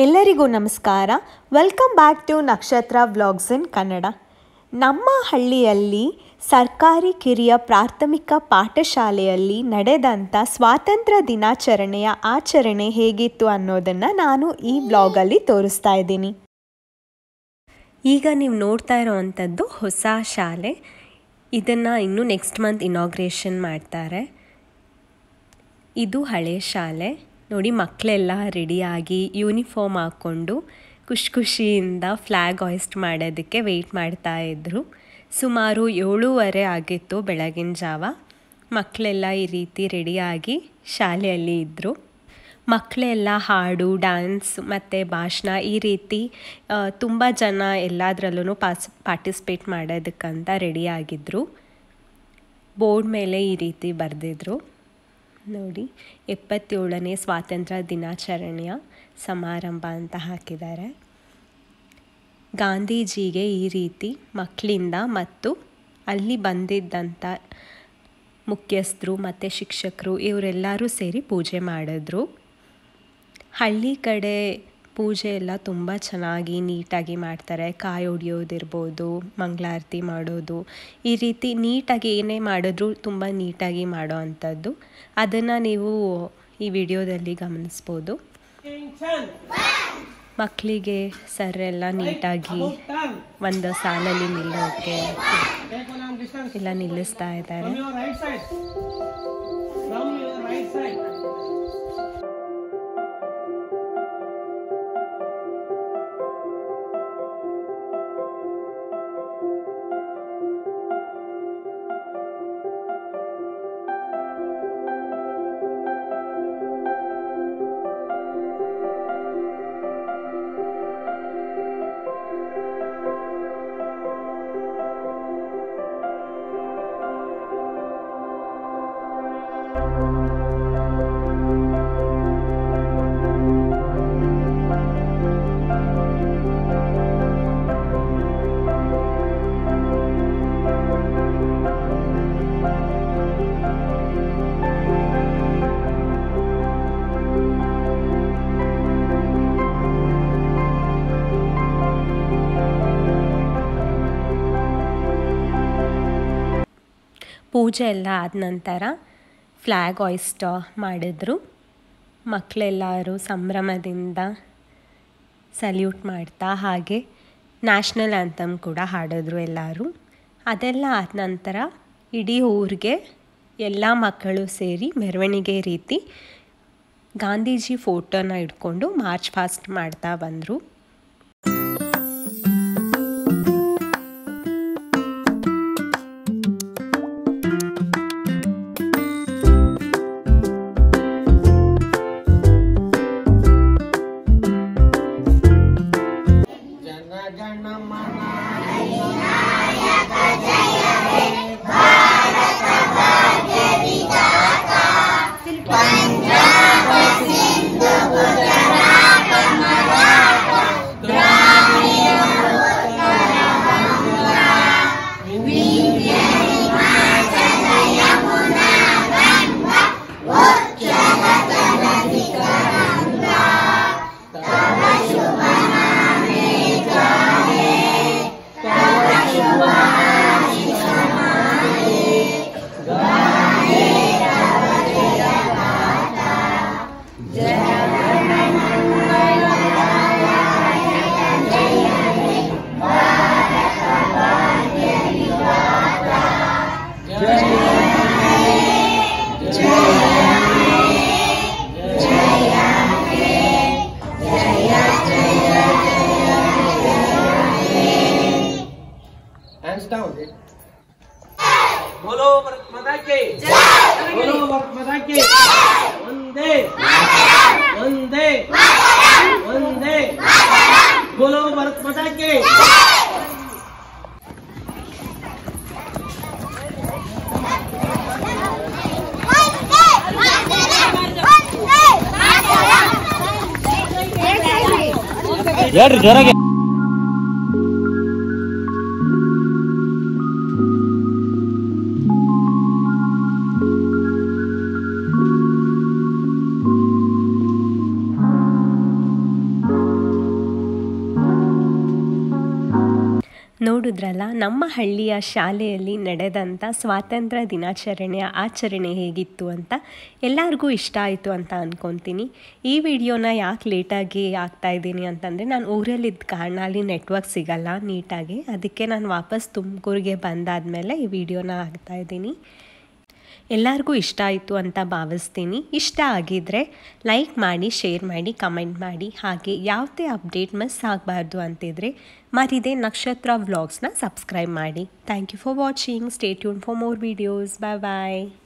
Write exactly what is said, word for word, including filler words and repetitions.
ಎಲ್ಲರಿಗೂ ನಮಸ್ಕಾರ. Welcome back to Nakshatra vlogs in Kannada. ನಮ್ಮ ಹಳ್ಳಿಯಲ್ಲಿ ಸರ್ಕಾರಿ ಕಿರಿಯ ಪ್ರಾಥಮಿಕ ಪಾಠಶಾಲೆಯಲ್ಲಿ ನಡೆದಂಥ ಸ್ವಾತಂತ್ರ್ಯ ದಿನಾಚರಣೆಯ ಆಚರಣೆ ಹೇಗಿತ್ತು ಅನ್ನೋದನ್ನು ನಾನು ಈ ವ್ಲಾಗಲ್ಲಿ ತೋರಿಸ್ತಾ ಇದ್ದೀನಿ. ಈಗ ನೀವು ನೋಡ್ತಾ ಇರೋವಂಥದ್ದು ಹೊಸ ಶಾಲೆ. ಇದನ್ನು ಇನ್ನೂ ನೆಕ್ಸ್ಟ್ ಮಂತ್ ಇನಾಗ್ರೇಷನ್ ಮಾಡ್ತಾರೆ. ಇದು ಹಳೆ ಶಾಲೆ. ನೋಡಿ, ಮಕ್ಕಳೆಲ್ಲ ರೆಡಿಯಾಗಿ ಯೂನಿಫಾರ್ಮ್ ಹಾಕ್ಕೊಂಡು ಖುಷಿ ಖುಷಿಯಿಂದ ಫ್ಲ್ಯಾಗ್ ಹಾಯ್ಸ್ಟ್ ಮಾಡೋದಕ್ಕೆ ವೆಯ್ಟ್ ಮಾಡ್ತಾಯಿದ್ರು. ಸುಮಾರು ಏಳೂವರೆ ಆಗಿತ್ತು ಬೆಳಗಿನ ಜಾವ. ಮಕ್ಕಳೆಲ್ಲ ಈ ರೀತಿ ರೆಡಿಯಾಗಿ ಶಾಲೆಯಲ್ಲಿ ಇದ್ದರು. ಮಕ್ಕಳೆಲ್ಲ ಹಾಡು, ಡ್ಯಾನ್ಸ್ ಮತ್ತು ಭಾಷಣ ಈ ರೀತಿ ತುಂಬ ಜನ ಎಲ್ಲದರಲ್ಲೂ ಪಾಸ್ ಪಾರ್ಟಿಸಿಪೇಟ್ ಮಾಡೋದಕ್ಕಂತ ರೆಡಿಯಾಗಿದ್ದರು. ಬೋರ್ಡ್ ಮೇಲೆ ಈ ರೀತಿ ಬರೆದಿದ್ರು ನೋಡಿ, ಎಪ್ಪತ್ತೇಳನೇ ಸ್ವಾತಂತ್ರ್ಯ ದಿನಾಚರಣೆಯ ಸಮಾರಂಭ ಅಂತ ಹಾಕಿದ್ದಾರೆ. ಗಾಂಧೀಜಿಗೆ ಈ ರೀತಿ ಮಕ್ಕಳಿಂದ ಮತ್ತು ಅಲ್ಲಿ ಬಂದಿದ್ದಂಥ ಮುಖ್ಯಸ್ಥರು ಮತ್ತು ಶಿಕ್ಷಕರು ಇವರೆಲ್ಲರೂ ಸೇರಿ ಪೂಜೆ ಮಾಡಿದ್ರು. ಹಳ್ಳಿ ಕಡೆ ಪೂಜೆ ಎಲ್ಲ ತುಂಬ ಚೆನ್ನಾಗಿ ನೀಟಾಗಿ ಮಾಡ್ತಾರೆ. ಕಾಯಿ ಹೊಡಿಯೋದಿರ್ಬೋದು, ಮಂಗಳಾರತಿ ಮಾಡೋದು, ಈ ರೀತಿ ನೀಟಾಗಿ ಏನೇ ಮಾಡಿದ್ರೂ ತುಂಬ ನೀಟಾಗಿ ಮಾಡೋ ಅಂಥದ್ದು. ಅದನ್ನು ನೀವು ಈ ವಿಡಿಯೋದಲ್ಲಿ ಗಮನಿಸ್ಬೋದು. ಮಕ್ಕಳಿಗೆ ಸರ್ ಎಲ್ಲ ನೀಟಾಗಿ ಒಂದು ಸಾಲಲ್ಲಿ ನಿಲ್ಲೋಕ್ಕೆ ಎಲ್ಲ ನಿಲ್ಲಿಸ್ತಾ ಇದ್ದಾರೆ. ಪೂಜೆ ಎಲ್ಲ ಆದ ನಂತರ ಫ್ಲ್ಯಾಗ್ ಹಾಯ್ಸ್ಟ್ ಮಾಡಿದ್ರು. ಮಕ್ಕಳೆಲ್ಲರೂ ಸಂಭ್ರಮದಿಂದ ಸಲ್ಯೂಟ್ ಮಾಡ್ತಾ ಹಾಗೆ ನ್ಯಾಷನಲ್ ಆ್ಯಂಥಮ್ ಕೂಡ ಹಾಡಿದ್ರು ಎಲ್ಲರೂ. ಅದೆಲ್ಲ ಆದ ನಂತರ ಇಡೀ ಊರಿಗೆ ಎಲ್ಲ ಮಕ್ಕಳು ಸೇರಿ ಮೆರವಣಿಗೆ ರೀತಿ ಗಾಂಧೀಜಿ ಫೋಟೋನ ಇಟ್ಕೊಂಡು ಮಾರ್ಚ್ ಪಾಸ್ಟ್ ಮಾಡ್ತಾ ಬಂದರು. बोलो भारत माता की जय, बोलो भारत माता की वंदे वंदे वंदे, बोलो भारत माता की। यार जरा ನೋಡಿದ್ರಲ್ಲ ನಮ್ಮ ಹಳ್ಳಿಯ ಶಾಲೆಯಲ್ಲಿ ನಡೆದಂಥ ಸ್ವಾತಂತ್ರ್ಯ ದಿನಾಚರಣೆಯ ಆಚರಣೆ ಹೇಗಿತ್ತು ಅಂತ. ಎಲ್ಲರಿಗೂ ಇಷ್ಟ ಆಯಿತು ಅಂತ ಅಂದ್ಕೊತೀನಿ. ಈ ವಿಡಿಯೋನ ಯಾಕೆ ಲೇಟಾಗಿ ಹಾಕ್ತಾಯಿದ್ದೀನಿ ಅಂತಂದರೆ, ನಾನು ಊರಲ್ಲಿದ್ದ ಕಾರಣ ಅಲ್ಲಿ ನೆಟ್ವರ್ಕ್ ಸಿಗಲ್ಲ ನೀಟಾಗಿ. ಅದಕ್ಕೆ ನಾನು ವಾಪಸ್ ತುಮಕೂರಿಗೆ ಬಂದಾದಮೇಲೆ ಈ ವಿಡಿಯೋನ ಹಾಕ್ತಾಯಿದ್ದೀನಿ. ಎಲ್ಲರಿಗೂ ಇಷ್ಟ ಆಯಿತು ಅಂತ ಭಾವಿಸ್ತೀನಿ. ಇಷ್ಟ ಆಗಿದ್ದರೆ ಲೈಕ್ ಮಾಡಿ, ಶೇರ್ ಮಾಡಿ, ಕಮೆಂಟ್ ಮಾಡಿ. ಹಾಗೆ ಯಾವುದೇ ಅಪ್ಡೇಟ್ ಮಿಸ್ ಆಗಬಾರ್ದು ಅಂತಿದ್ರೆ ಮರಿದೆ ನಕ್ಷತ್ರ ವ್ಲಾಗ್ಸ್ನ ಸಬ್ಸ್ಕ್ರೈಬ್ ಮಾಡಿ. Thank you for watching. Stay tuned for more videos. Bye bye.